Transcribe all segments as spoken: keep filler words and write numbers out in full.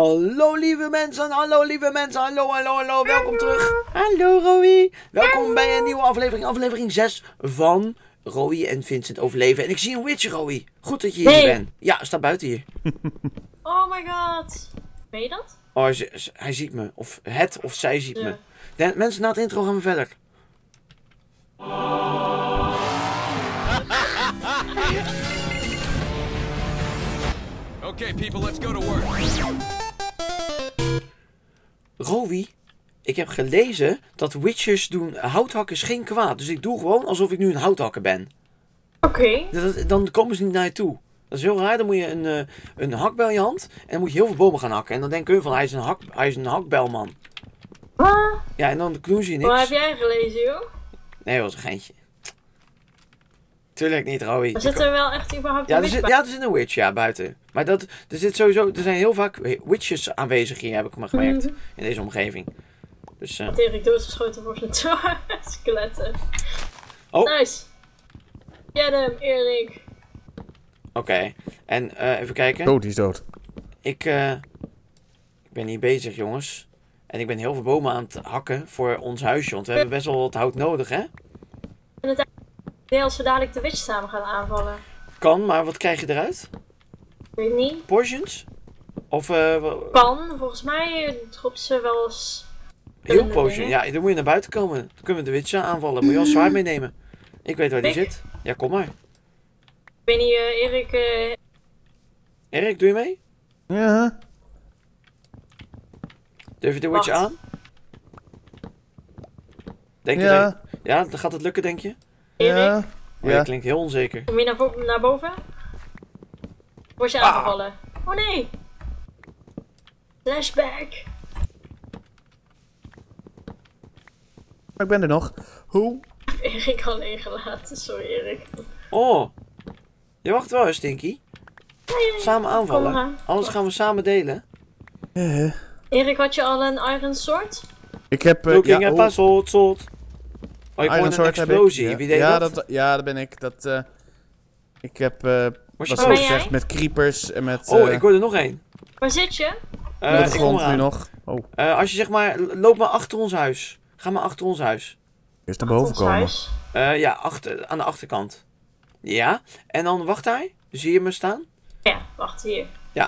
Hallo lieve mensen, hallo lieve mensen, hallo, hallo, hallo, welkom terug. Hallo Rowie, welkom bij een nieuwe aflevering, aflevering zes van Rowie en Vincent overleven. En ik zie een witch, Rowie. Goed dat je hier Nee. bent. Ja, sta buiten hier. Oh my god. Ben je dat? Oh, hij, zi- hij ziet me, of het of zij ziet Ja. me. De, mensen, na het intro gaan we verder. Okay, people, let's go to work. Rowie, ik heb gelezen dat witches doen houthakkers geen kwaad. Dus ik doe gewoon alsof ik nu een houthakker ben. Oké. Dat- Dan komen ze niet naar je toe. Dat is heel raar. Dan moet je een, uh, een hakbel in je hand. En dan moet je heel veel bomen gaan hakken. En dan denken hun van hij is een, hak, hij is een hakbelman. Ah, Ja, en dan doen ze je wat heb niks. jij gelezen, joh? Nee, dat was een geintje. Tuurlijk niet, Rowie. Er zit er wel echt überhaupt Ja, een er witch zit, bij? ja, er zit een witch, ja, buiten. Maar dat, er zit sowieso, er zijn heel vaak witches aanwezig hier, heb ik maar gemerkt. Mhm. In deze omgeving. Dus, eh Dat Erik doodgeschoten wordt met skeletten. Oh. Nice. Get hem, Erik. oké. En eh, even kijken. Oh, die is dood. Ik, eh, ik ben hier bezig, jongens. En ik ben heel veel bomen aan het hakken voor ons huisje. Want we hebben best wel wat hout nodig, hè? En het idee als we dadelijk de witch samen gaan aanvallen. Kan, maar wat krijg je eruit? Weet ik niet. Potions? Of, eh... wa- Kan, volgens mij dropt ze wel eens... heel potion. Ja, dan moet je naar buiten komen. Dan kunnen we de witch aanvallen. Moet je wel zwaard meenemen. Ik weet waar die Ik? zit. Ja, kom maar. Ik weet niet, uh, Erik... Uh... Erik, doe je mee? Ja. Durf je de witch Wacht. aan? Denk je Ja. dat... Ja, dan gaat het lukken, denk je? Erik, Ja. Oh, Ja. je klinkt heel onzeker. kom je naar, vo- naar boven? Word je Ah. aangevallen? Oh nee! Flashback! Maar ik ben er nog. Hoe? Erik alleen gelaten, sorry Erik. Oh. Je wacht wel, hè, Stinky. Samen Kom aanvallen. maar. Alles gaan we samen delen. Eh. Erik, had je al een iron sword? Ik heb... eh, Looking ja, at oh, puzzle, zot. Oh, ik Iron hoorde een Sword heb ik. explosie. Ja. Wie deed ja, dat? dat? Ja, dat ben ik. Dat, eh, ik heb... eh Was je was boos? Ben gezegd jij? met creepers en met... Oh, eh, ik hoorde nog één. Waar zit je? Eh, op de ik kom grond nu eraan. nog. Oh, Eh, als je zeg maar, loop maar achter ons huis. Ga maar achter ons huis. eerst naar boven Ons komen. huis. Eh, ja, achter, aan de achterkant. Ja, en dan wacht hij. Zie je me staan? Ja, wacht, hier.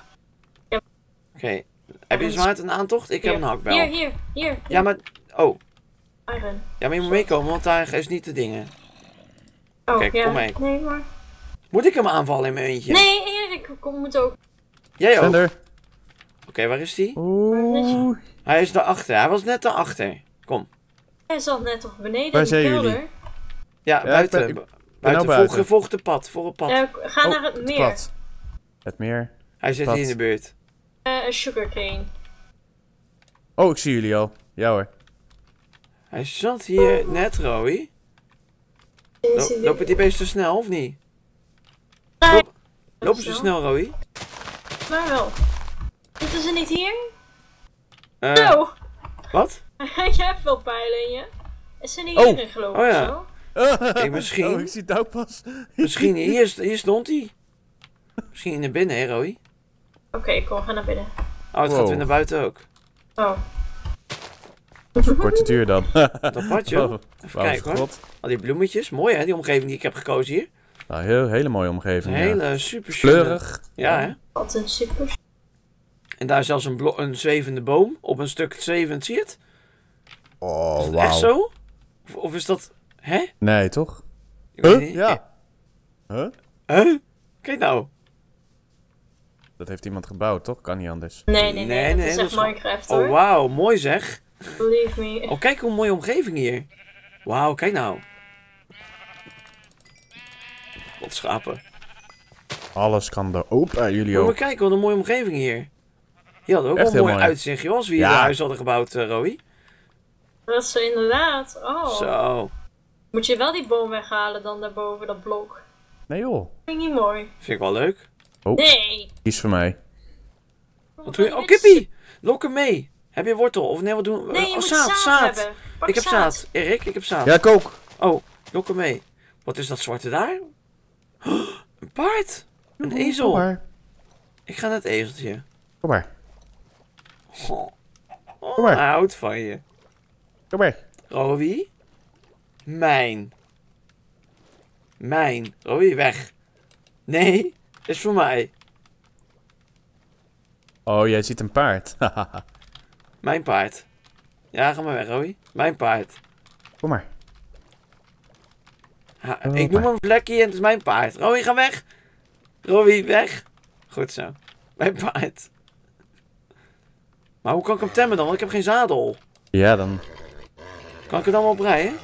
Oké. Heb je een zwaard en een aantocht? Ik heb Hier. een hakbel. Hier, hier, hier. Ja, maar... Oh. Iron. Ja, maar je moet meekomen, want daar is niet de dingen. Oh, Kijk, ja. kom mee. Nee, maar... Moet ik hem aanvallen in mijn eentje? Nee, Erik, kom, moet ook. Jij ook? Oké, Zender. waar is die? Oeh. Hij is daarachter. Hij was net daarachter. Kom. Hij zat net toch beneden Waar in de zijn kelder? jullie? Ja, ik buiten. ben- ik Bu- nou buiten. buiten. Volg, volg de pad. Volg het pad. Eh, ga Oh, naar het het meer. pad. Het meer. hij zit pad. hier in de buurt. Eh, een sugarcane. Oh, ik zie jullie al. Ja hoor. Hij zat hier net, Rowie. Lo lopen die beesten snel, of niet? Loop, lopen ze snel, Rowie? Maar wel. Zitten ze niet hier? Eh, Zo! Wat? Jij hebt wel pijlen in je. Is ze niet Oh. hierin gelopen Oh of ja. zo? Ik misschien. Oh, ik zie het ook pas. Misschien, hier, st- hier stond hij. Misschien naar binnen, hè, Rowie? Oké, kom, ga naar binnen. Oh, het gaat Wow. weer naar buiten ook. Oh. Korte duur dan. Dat pad, joh. Oh, Even wauw, kijken, hoor. God. Al die bloemetjes. Mooi, hè, die omgeving die ik heb gekozen hier. Nou, heel, hele mooie Een omgeving. ja. hele super schöne- Kleurig. Ja, hè? Wat een super. En daar is zelfs een, blo- een zwevende boom. Op een stuk zwevend, zie je het? Oh, Is het wauw. echt zo? Of, of is dat... Hè? Nee, toch? Ik weet Huh? niet. Ja. Huh? Huh? Kijk nou. Dat heeft iemand gebouwd, toch? Kan niet anders. Nee, nee, nee. Nee, Het nee, is dat echt is gewoon- Minecraft Oh, hoor. wauw. Mooi zeg. Believe me. Oh, kijk hoe mooie omgeving hier. Wauw, kijk nou. Wat schapen. Alles kan er open. Jullie Moet maar ook. kijken, wat een mooie omgeving hier. Hier hadden we ook Echt wel een heel mooi mooi. uitzicht, joh. Als we hier Ja. een huis hadden gebouwd, uh, Rowie. Dat is zo inderdaad. Oh. Zo. Moet je wel die boom weghalen dan daarboven, dat blok. Nee joh. Vind ik niet mooi. Vind ik wel leuk. Nee. Kies voor mij. Wat doe je? Oh, kippie! Lok hem mee. Heb je wortel? Of nee, wat doen we? Nee, je oh, moet zaad, zaad, zaad. hebben. Pak Ik heb zaad. Erik, ik heb zaad. Ja, ik ook. Oh, lok hem mee. Wat is dat zwarte daar? Oh, een paard. Een ezel. Kom maar. Ik ga naar het ezeltje. Kom maar. Oh, oh, Kom maar. hij houdt van je. Kom maar. Rowie? Mijn. Mijn. Rowie, weg. Nee, is voor mij. Oh, jij ziet een paard. Mijn paard. Ja, ga maar weg, Rowie. Mijn paard. Kom maar. Ha, Oh, ik noem maar. hem Vlekkie en het is mijn paard. Rowie, ga weg. Rowie, weg. Goed zo. Mijn paard. Maar hoe kan ik hem temmen dan? Want ik heb geen zadel. Ja, dan... Kan ik het allemaal oprijden?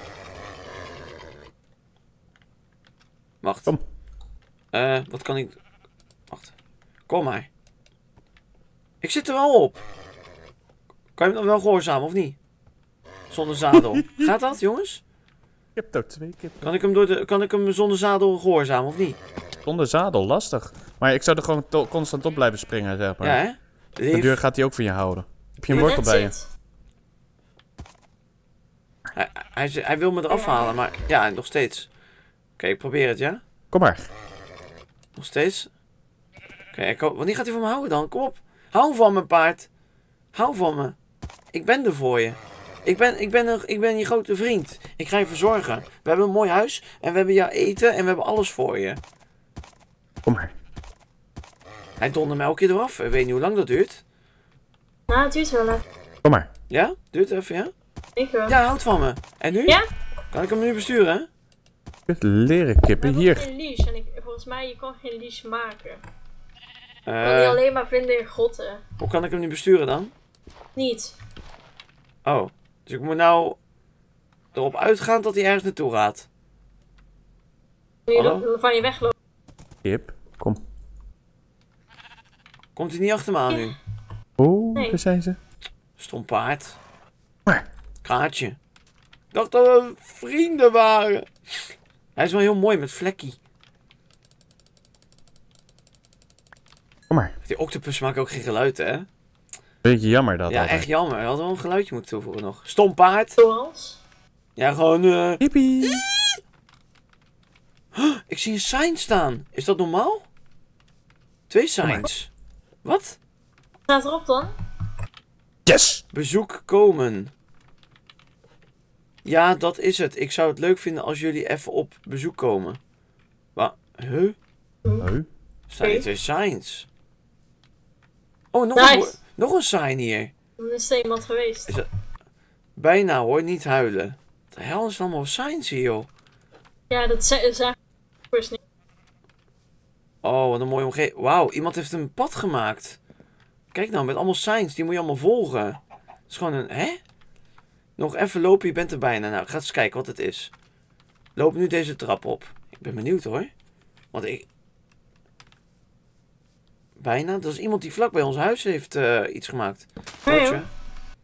Wacht. Kom. Eh, wat kan ik... Wacht. Kom maar. Ik zit er wel op. Kan je hem dan wel gehoorzamen of niet? Zonder zadel. Gaat dat, jongens? Ik heb er twee keer. Kan ik hem, door de, kan ik hem zonder zadel gehoorzamen of niet? Zonder zadel, lastig. Maar ik zou er gewoon to- constant op blijven springen, zeg maar. Ja, hè? De Lief. deur gaat hij ook van je houden. Heb je een wortel That's bij je? it. Hij, hij, hij wil me eraf halen, maar ja, nog steeds. Oké, ik probeer het, ja? Kom maar. Nog steeds. Oké, ik hoop- wanneer gaat hij van me houden dan? Kom op. Hou van me, paard. Hou van me. Ik ben er voor je. Ik ben, ik, ben een, ik ben je grote vriend. Ik ga je verzorgen. We hebben een mooi huis en we hebben jouw eten en we hebben alles voor je. Kom maar. Hij dondert me elke keer eraf. Ik weet niet hoe lang dat duurt. Nou, het duurt wel even. Kom maar. Ja? Duurt even, ja? Ik wel. Ja, houd van me. En nu? Ja? Kan ik hem nu besturen, hè? Leren We kippen hebben hier. geen leash. En ik, volgens mij, je kan geen leash maken. Je kan die Eh, alleen maar vinden in grotten. hoe kan ik hem nu besturen dan? Niet. Oh, dus ik moet nou erop uitgaan dat hij ergens naartoe gaat. Kun je Hallo? lo- van je weglopen. Kip, kom. Komt hij niet achter me aan nu? Oh, Nee. daar zijn ze. Stom paard. Maar. Kraatje. Ik dacht dat we vrienden waren. Hij is wel heel mooi met vlekkie. Kom maar. Die octopus maakt ook geen geluid, hè? Beetje jammer dat Ja, altijd. echt jammer. Hij had wel een geluidje moeten toevoegen nog. Stom paard. Zoals. Ja, gewoon... eh Hippie. Ik zie een sign staan. Is dat normaal? Twee signs. Wat? Staat erop dan? Yes! Bezoek komen. Ja, dat is het. Ik zou het leuk vinden als jullie even op bezoek komen. Wat? Huh? Huh? Staan hier Oké. twee signs? Oh, nog, Nice. een, wo- nog een sign hier. Dan is er iemand geweest. Is dat... Bijna hoor, niet huilen. Wat de hel is er allemaal signs hier, joh? Ja, dat zijn zagen we niet. Oh, wat een mooie omgeving. Wauw, iemand heeft een pad gemaakt. Kijk nou, met allemaal signs. Die moet je allemaal volgen. Het is gewoon een... Hè? Nog even lopen, je bent er bijna. Nou, ik ga eens kijken wat het is. Loop nu deze trap op. Ik ben benieuwd hoor. Want ik... Bijna? Dat is iemand die vlak bij ons huis heeft eh, iets gemaakt. Ja, Bordje. joh.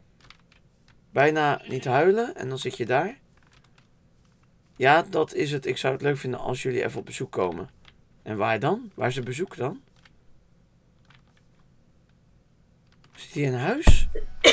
Bijna niet huilen. En dan zit je daar. Ja, dat is het. Ik zou het leuk vinden als jullie even op bezoek komen. En waar dan? Waar is het bezoek dan? Zit hij in huis?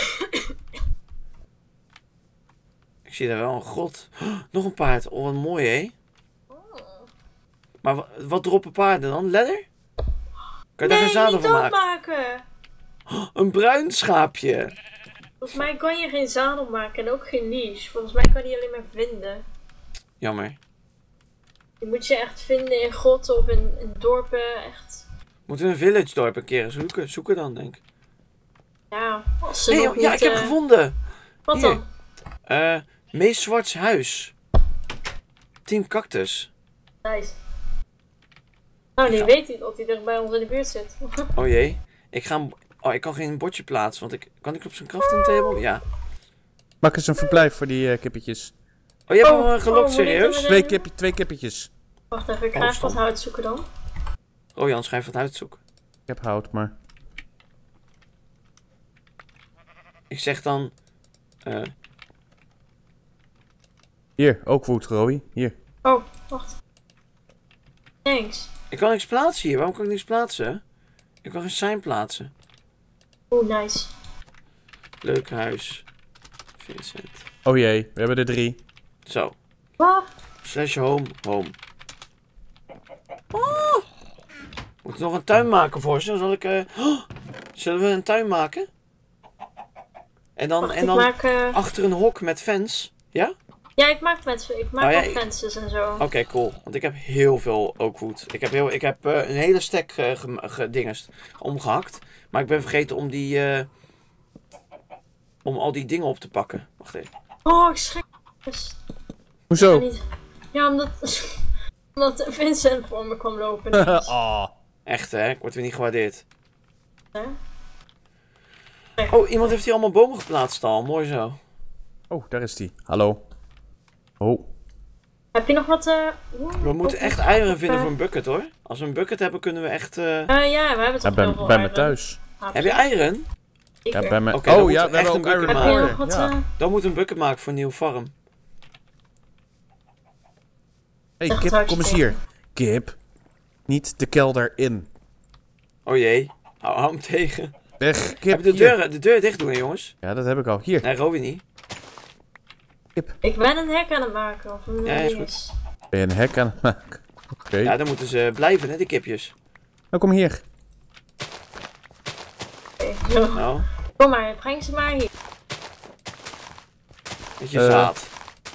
Ik zie daar wel een grot. Oh, nog een paard. Oh, wat mooi, hè? Maar wa- wat droppen paarden dan? Ledder? Kan je daar Nee, geen zadel niet van maken? doodmaken! Een bruin schaapje. Volgens mij kan je geen zadel maken en ook geen leash. Volgens mij kan je die alleen maar vinden. Jammer. Je moet je echt vinden in grotten of in, in dorpen. Echt. Moeten we een village dorp een keer zoeken? Zoeken dan, denk ik. Ja, als ze Nee, nog ja, niet, ik heb eh, gevonden. Wat Hier. dan? Eh, Mees Zwarts huis. Team Cactus. Nice. Nou, die weet niet dat hij er bij ons in de buurt zit. Oh jee. Ik ga hem... Oh, ik kan geen bordje plaatsen, want ik... Kan ik op zijn crafting table? Ja. Maak eens een verblijf voor die eh, kippetjes. Oh, je hebt Oh, hem uh, gelokt, oh, moet ik serieus? hem- Twee, kip, twee kippetjes. Wacht even, ik Oh, ga even stom. wat hout zoeken dan. Oh, Jan, schrijf wat uitzoeken. Ik heb hout, maar... Ik zeg dan... eh Hier, ook wood, Roy. Hier. Oh, wacht. Thanks. ik kan niks plaatsen hier. Waarom kan ik niks plaatsen? Ik kan geen sign plaatsen. Oeh, nice. Leuk huis. Vincent. Oh jee, we hebben er drie. Zo. Wat? Slash home. Home. Oh! Moet nog een tuin maken voor ze. Dan zal ik... eh oh! Zullen we een tuin maken? En dan, Wacht, en ik dan maak... eh, achter een hok met fence. Ja? Ja, ik maak, met, ik maak Oh, ja, ook ik- fences en zo. Oké, cool. Want ik heb heel veel oakwood. Ik heb, heel, ik heb eh, een hele stack uh, ge, ge, dinges omgehakt. Maar ik ben vergeten om die... Uh, om al die dingen op te pakken. Wacht even. Oh, ik schrik. Dus, Hoezo? niet. Ja, omdat... omdat Vincent voor me kwam lopen. ineens. oh. Echt hè? Ik word weer niet gewaardeerd. Hè? Oh, iemand heeft hier allemaal bomen geplaatst al. Mooi zo. Oh, daar is die. Hallo. Oh. Heb je nog wat... eh oeh, We moeten ook echt nog- eieren vinden eh, voor een bucket hoor. Als we een bucket hebben kunnen we echt... Uh... eh, ja, we hebben Ja, toch bij, heel veel bij me eieren. thuis. Ah, Heb je eieren? Ja, zeker. bij me... Oké, dan oh moeten ja, we we echt hebben ook een Iron bucket Heb je maken. nog Ore. wat... Ja. eh, Dan moeten we een bucket maken voor een nieuwe farm. Hey Zeg Kip, het kom eens hardje hier. Kip. Niet de kelder in. Oh jee. Hou, hou hem tegen. Weg, Heb Kip. je de hier. deur, de deur dicht doen hè, jongens? Ja, dat heb ik al. Hier. Nee, Robin niet. Ik ben een hek aan het maken. Of een Ja, is goed. dinges. Ben je een hek aan het maken? Oké. Ja, dan moeten ze blijven hè, die kipjes. Nou, kom hier. Oké, zo. Nou, Kom maar, breng ze maar hier. met je Eh. zaad.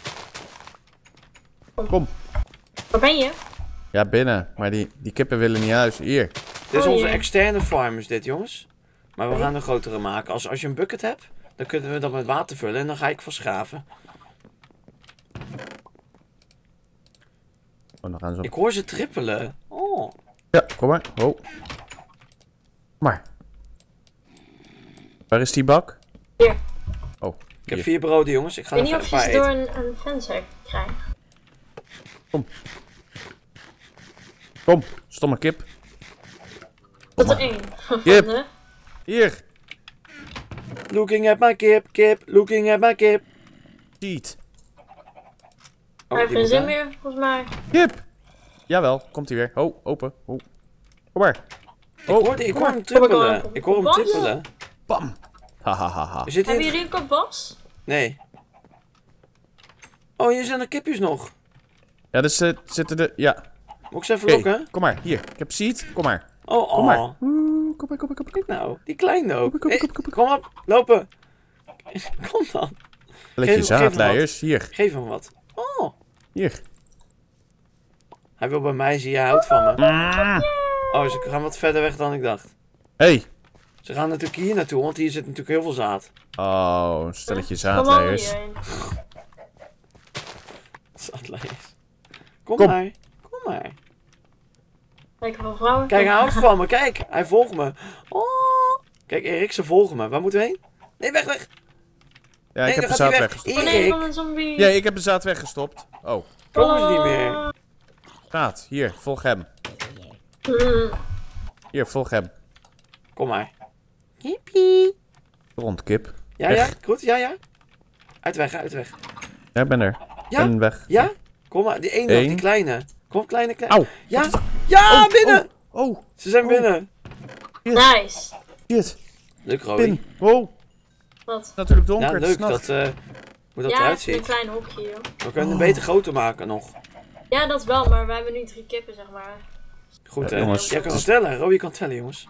Kom. Waar ben je? Ja, binnen. Maar die, die kippen willen niet huis. Hier. Dit is Oh, onze jee. externe farm is dit, jongens. Maar we Oké. gaan een grotere maken. Als, als je een bucket hebt, dan kunnen we dat met water vullen en dan ga ik verschaven. Oh, dan gaan ze op. Ik hoor ze trippelen. Oh. Ja, kom maar. Oh. Kom maar. Waar is die bak? Hier. Oh, Ik heb hier. vier broden, jongens. Ik ga Ik er weet niet even of een je paar ze door eten. een, een venshek krijgt. Kom, stomme kip. Tot er één. Kip. Huh? Hier. Looking at my kip, kip. Looking at my kip. Cheat. Oh, Hij heeft die geen moet zin daar. meer, volgens mij. Kip. Jawel, komt hij weer. Oh, open. Oh. Kom maar. Ik hoor, ik kom hoor maar. hem trippelen. Kom maar. Ik hoor hem Wat? trippelen. Bam. Hahaha. We zitten Hebben in... jullie een kompas? Nee. Oh, hier zijn er kipjes nog. Ja, dus eh, zitten de... Ja. Moet ik ze even Oké, lokken? kom maar. Hier, ik heb seed. Kom maar. Oh, Kom maar. oh. Oeh, kom maar, kom maar, kom maar. Kijk nou, die kleine ook. Kom, kom, Hey, kom, kom, kom. kom op, lopen. Kom dan. Letje geef hem zaadleiers. Hier, Geef hem wat. Oh. hier. Hij wil bij mij, zie je, hij houdt van me. Oh, ze gaan wat verder weg dan ik dacht. Hey. Ze gaan natuurlijk hier naartoe, want hier zit natuurlijk heel veel zaad. Oh, een stelletje Kom maar zaadleiers. hierheen. Zaadleiers. Kom, Kom. maar. Kom maar. Kijk, hoeveel vrouwen. Kijk, hij houdt van me. Kijk, hij volgt me. Oh. Kijk, Erik, ze volgen me. Waar moeten we heen? Nee, weg, weg. Ja, Nee, ik heb dan de gaat hij zaad weg. weggestopt. Oh nee, Erik, van een zombie. Ja, ik heb de zaad weggestopt. Oh, komen ze niet meer. zaad. Hier, volg hem. Hmm. Hier, volg hem. Kom maar. Jippie. Rondkip. Ja, ja, Weg. goed, ja, ja. Uit de weg, uit de weg. Ja, ik ben er. Ja? En weg. Ja? Kom maar, die ene nog, die Eén. kleine. Kom, kleine, kleine. Auw. Ja, ja, Oh, binnen. Oh, oh, Ze zijn Oh. binnen. Nice. shit. Leuk, Roy. Pin. Oh, Wat? natuurlijk Ja, donker. het is leuk nacht. dat, eh, hoe dat Ja, eruit het is een ziet. klein hokje, joh. We kunnen het beter groter maken nog. Ja, dat wel, maar we hebben nu drie kippen, zeg maar. Goed, Ja, hè? jongens, Jij kan het wel is- tellen. Roy kan tellen, jongens.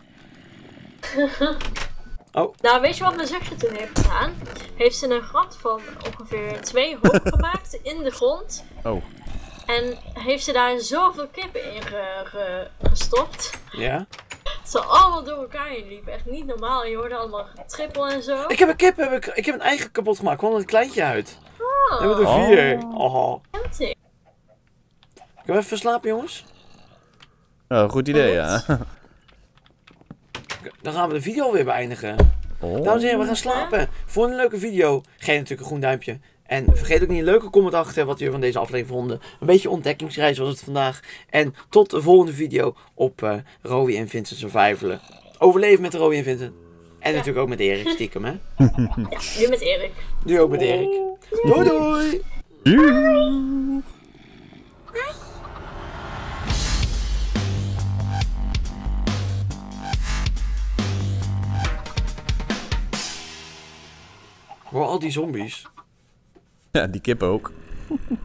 Nou, weet je wat mijn zusje toen heeft gedaan? Heeft ze een gat van ongeveer twee hoog gemaakt in de grond. Oh, En heeft ze daar zoveel kippen in ge- ge- gestopt. Ja? Dat ze allemaal door elkaar heen liepen. Echt niet normaal. Je hoorde allemaal getrippel en zo. Ik heb een kip, heb ik, ik heb een eigen kapot gemaakt. Kwam er een kleintje uit. We hebben er Oh. vier. Oh. Tempting. Kunnen we even slapen, jongens? oh goed idee, ja. Dan gaan we de video weer beëindigen. Oh. Dames en heren, we gaan slapen. Voor een leuke video, geef natuurlijk een groen duimpje. En vergeet ook niet een leuke comment achter wat jullie van deze aflevering vonden. Een beetje ontdekkingsreis was het vandaag. En tot de volgende video op uh, Rowie en Vincent Survivalen. Overleven met Rowie en Vincent. En natuurlijk ook met Erik, stiekem hè. Nu met Erik. Nu ook met Erik. Doei doei! Doei. Hoor al die zombies. Ja, die kip ook.